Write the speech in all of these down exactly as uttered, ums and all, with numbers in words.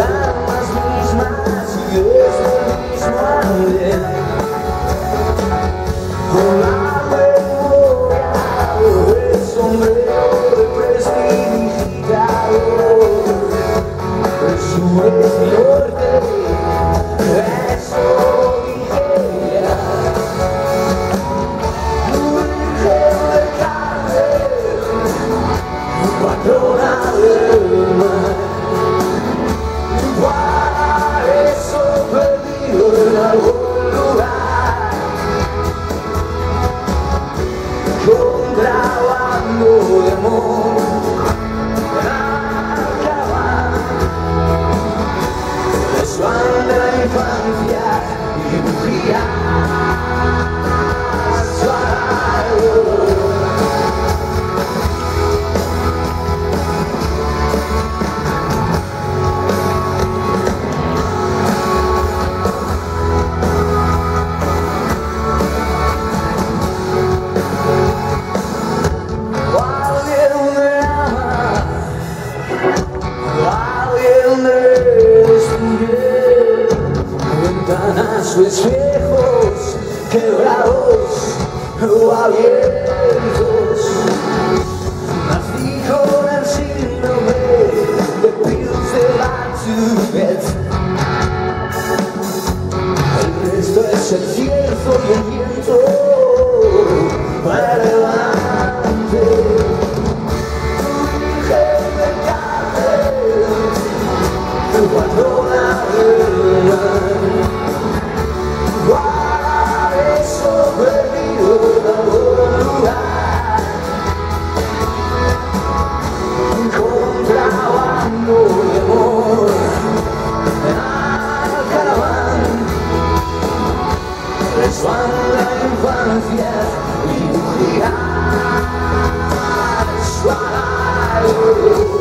almas mismas y desde el mismo andén, con la memoria del sombrero de prestidigitador, el sur es mi norte, eso dije ya. Virgen de Carmen, patrona del mar, para eso perdido en algún lugar, contrabando de amor, acabar, desvanda la infancia y bujía suave. Ventanas o espejos quebrados o abiertos, nací con el síndrome de pills de Batuvet. El resto es el cierzo y el viento para adelante. Virgen de Carmen, patrona del mar, para eso perdido en algún lugar, contrabando de amor, al caraván, resbala la infancia y girar suave.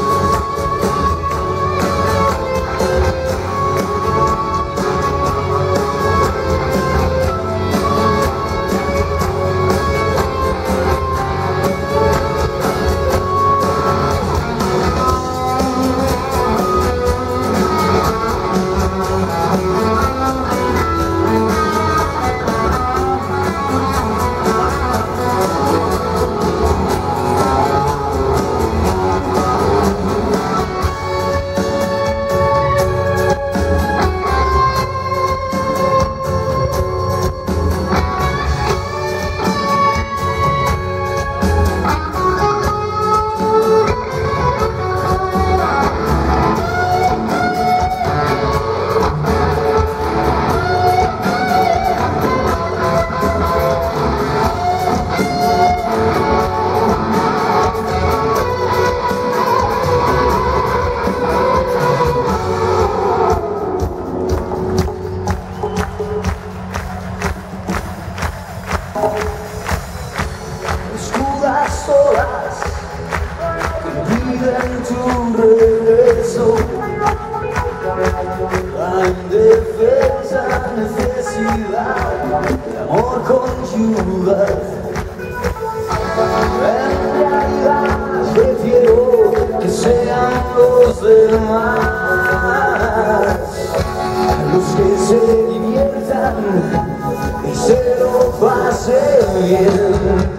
Oscuras horas que impiden tu regreso, la indefensa necesidad de amor conyugal. En realidad prefiero que sean los demás los que se diviertan y se lo pasen bien.